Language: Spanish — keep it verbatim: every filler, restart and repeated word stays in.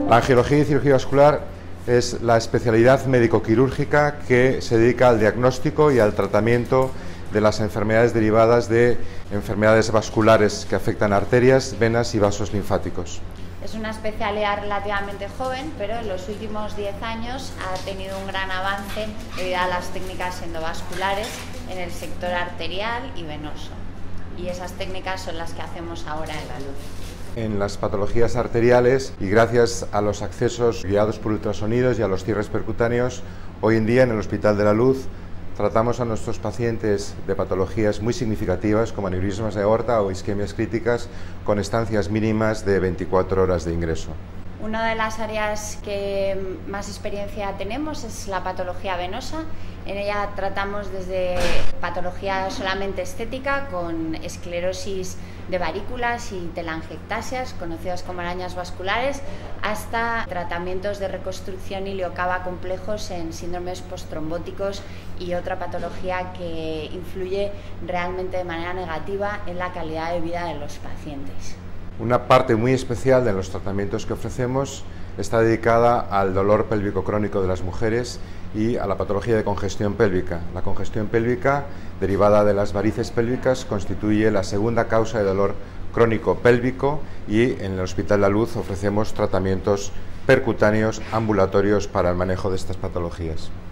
La angiología y cirugía vascular es la especialidad médico-quirúrgica que se dedica al diagnóstico y al tratamiento de las enfermedades derivadas de enfermedades vasculares que afectan arterias, venas y vasos linfáticos. Es una especialidad relativamente joven, pero en los últimos diez años ha tenido un gran avance debido a las técnicas endovasculares en el sector arterial y venoso. Y esas técnicas son las que hacemos ahora en La Luz. En las patologías arteriales y gracias a los accesos guiados por ultrasonidos y a los cierres percutáneos, hoy en día en el Hospital de La Luz tratamos a nuestros pacientes de patologías muy significativas como aneurismas de aorta o isquemias críticas con estancias mínimas de veinticuatro horas de ingreso. Una de las áreas que más experiencia tenemos es la patología venosa. En ella tratamos desde patología solamente estética con esclerosis de varículas y telangiectasias, conocidas como arañas vasculares, hasta tratamientos de reconstrucción iliocava complejos en síndromes postrombóticos y otra patología que influye realmente de manera negativa en la calidad de vida de los pacientes. Una parte muy especial de los tratamientos que ofrecemos está dedicada al dolor pélvico crónico de las mujeres y a la patología de congestión pélvica. La congestión pélvica, derivada de las varices pélvicas, constituye la segunda causa de dolor crónico pélvico y en el Hospital La Luz ofrecemos tratamientos percutáneos ambulatorios para el manejo de estas patologías.